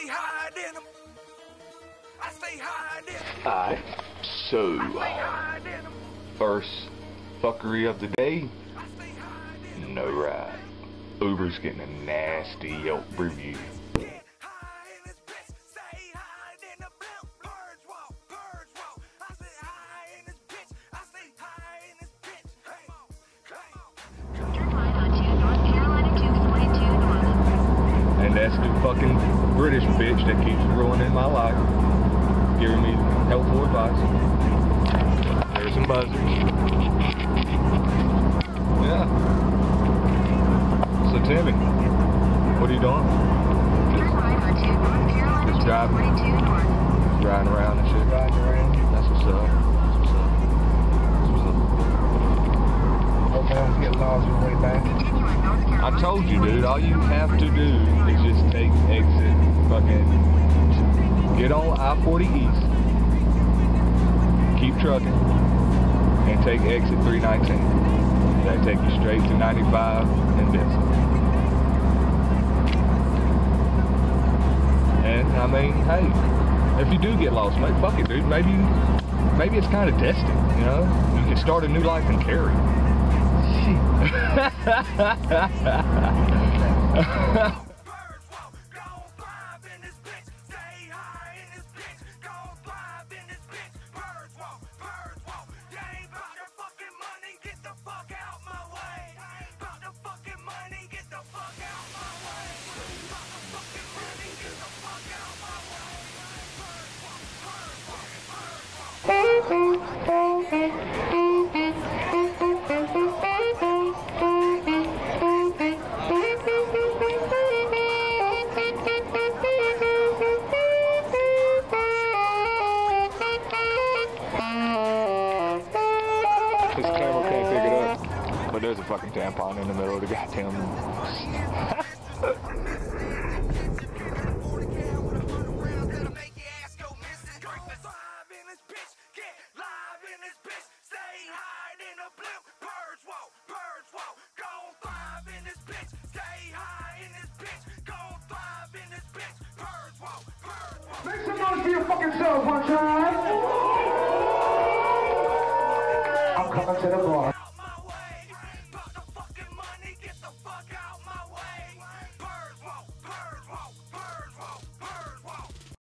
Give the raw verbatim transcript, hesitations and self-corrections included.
stay higher than them. I stay higher than them. Alright, so, I stay higher than them. first fuckery of the day, I stay higher than them. no ride. Uber's getting a nasty Yelp review. Get high in this bitch. Stay higher than the blimp. Birds walk, birds walk. I stay high in this bitch. I stay high in this bitch. Hey, come on. Turn right onto North Carolina two forty-two North. And that's the fucking British bitch that keeps ruining my life, giving me helpful advice. There's some buzzers. Yeah. So Timmy, what are you doing? Turn right onto North Carolina Just two driving. forty-two North. Riding around and shit. Riding around. That's what's up. That's what's up. That's what's up. Hope I don't get lost on the way back. Continue on North Carolina. I told you, dude, all you have to do is just take exit fucking, get on I forty East, keep trucking, and take exit three nineteen. That'll take you straight to ninety-five and Benson. And I mean, hey, if you do get lost, maybe fuck it, dude. Maybe, maybe it's kind of destined, you know? You can start a new life in Cary. Birds walk, go thrive in this bitch. Stay high in this bitch. Go thrive in this bitch. Birds walk, birds walk. You ain't about the fucking money, get the fuck out my way. About the fucking money, get the fuck out my way. About the fucking money, get the fuck out my way. Birds walk, birds walk, birds walk. This camera can't pick it up, but there's a fucking tampon in the middle of the goddamn. Make some noise for your fucking self one time. I'm coming to the bar.